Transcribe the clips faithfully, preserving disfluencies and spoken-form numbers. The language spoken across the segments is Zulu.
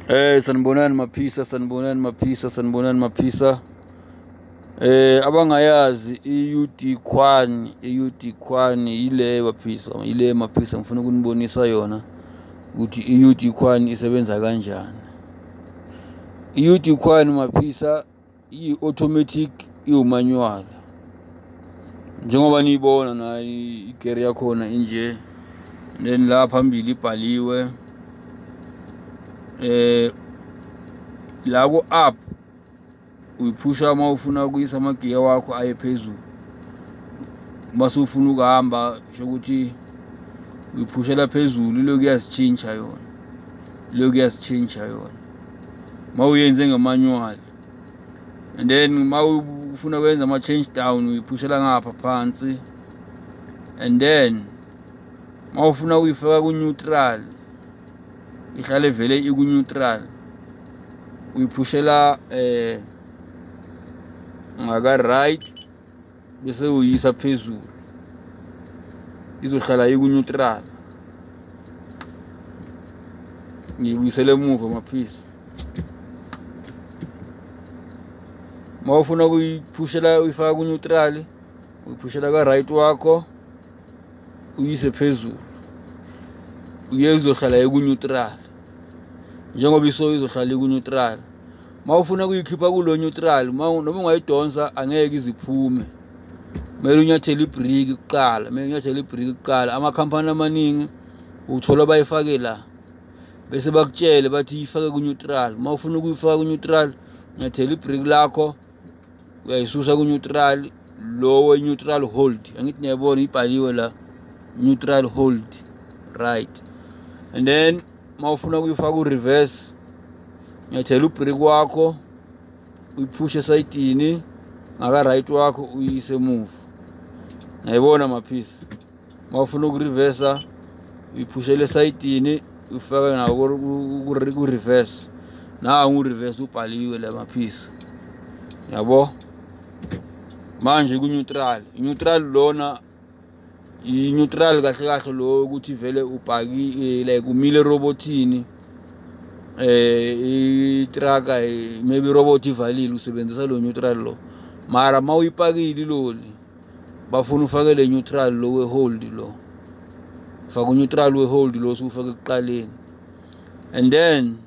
Eh sanibonani maphisa sanibonani maphisa sanibonani maphisa. Eh abangayazi i-U D Quan i-U D Quan ile maphisa ile maphisa ngifuna ukunibonisa yona ukuthi i-U D Quan isebenza kanjani. I-U D Quan maphisa i-automatic i-manual njengoba niyibona na igere yakhona inje, then la phambili ibhaliwe eh la ku up uyiphusha uma ufuna ukuyisa amagiya wakho aye phezulu. Mase ufuna ukuhamba shokuthi uyiphushela phezulu lokhu yasitshintsha yona lokhu yasitshintsha yona mawuyenze ngemanual. And then ma ufuna ukwenza ama change down uyiphushela ngapha phansi, and then ma ufuna uyifaka ku neutral ihlale vele iku neutral uyiphushela eh ngaka right bese uyisa phezulu izohlala iku neutral. Ngibuyisele emuva maphisa. Ma ufuna ukuyiphushela uyifaka ku neutral uyiphushela ka right wakho uyise phezulu uye izohlala iku neutral njengoba iso izohlala iku neutral. Ma ufuna ukuyikhipha kulo neutral noma ungayidonsa angeke iziphume, kumele unyathele ibrake kuqala kumele unyathele ibrake kuqala. Amakhampani amaningi uthola bayifake la bese bakutshele bathi ifake ku neutral. Ma ufuna ukuyifaka ku neutral unyathele ibrake lakho uyayisusa ku neutral, lower neutral hold, angithi niyabona ibhaliwe la neutral hold right. And then ma ufuna ukuyifaka ku reverse unyathela ubrake wakho uyiphushe esayidini ngaka right wakho uyise emuva. Nayibona maphisa. Ma ufuna ukureversa uyiphushele esayidini ufaka nawo ku reverse, na ngu reverse ubhaliwe la maphisa. Yabo manje ku neutral neutral lona i neutral kahle kahle lo ukuthi vele ubhaki like umile robotini eh i-truck maybe robot ivalile usebenzisa lo neutral lo. Mara ma uyipakile loli bafuna ufake le neutral lo we hold lo, ufaka neutral we hold lo usufaka ekuqaleni. And then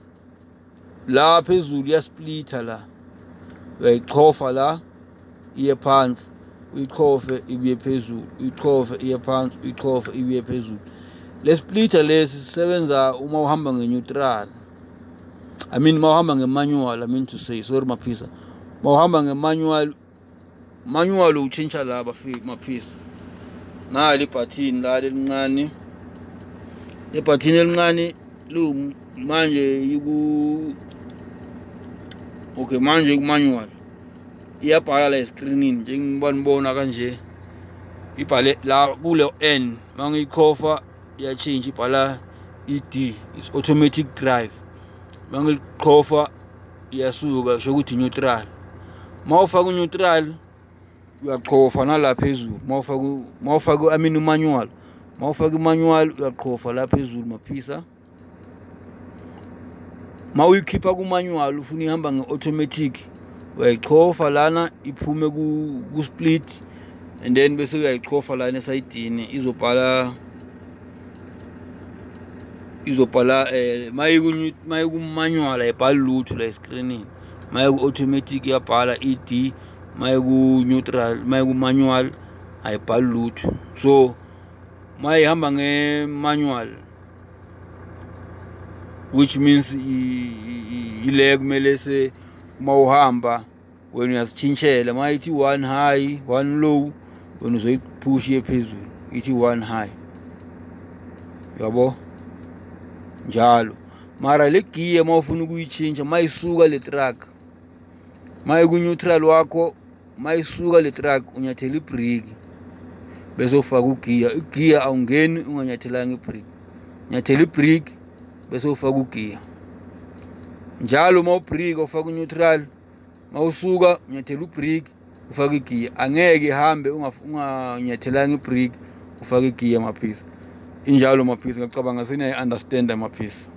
la phezulu ya splitter la uyayichofa la iye phansi uyichofe ibuye phezulu uyichofe iye phansi uyichofe ibuye phezulu. Le splitter lesi sisebenza uma uhamba nge-neutral, I mean ma uhamba nge-manual, I mean to say sorry maphisa. Ma uhamba nge-manual manual utshintsha la bafiki maphisa. Nali button la elincane le button elincane lu manje yiku okay manje ku manual iyabhala la escreenini njengoba nibona kanje ibhale la kule N mangiyikhofa iya change ibhala E D, is automatic drive. Mangiyikhofa iyasuka sho ukuthi neutral. Ma ufaka ku neutral uyaqhofa nala phezulu. Ma ufaka ma ufaka I mean manual ma ufaka manual uyaqhofa la phezulu maphisa. Ma uyikhipha ku manual ufuna ihamba nge-automatic uyayichofa lana iphume ku ku split, and then bese uyayichofa lana esayidini izobhala izobhala eh mayiku mayiku manual ayibhali lutho la escreenini. Mayiku automatic iyabhala E D, mayiku neutral mayiku manual ayibhali lutho. So mayihamba nge-manual which means ile kumele se uma uhamba wena uyasitshintshela mayithi one high one low wena uzoyipush iye phezulu ithi one high, yabo njalo. Mara le gear ma ufuna ukuyitshintsha mayisuka le truck mayiku neutral wakho mayisuka le truck unyathela ibrake bese ufaka ugear. Igear awungeni unganyathelanga ibrake, nyathela ibrake bese ufaka ugear njalo. Ma ubrake ufaka uneutral ma usuka unyathela ubrake ufaka igear. Angeke ihambe unganyathelanga ibrake ufaka igear maphisa. Injalo maphisa, ngicabanga seniya understand maphisa.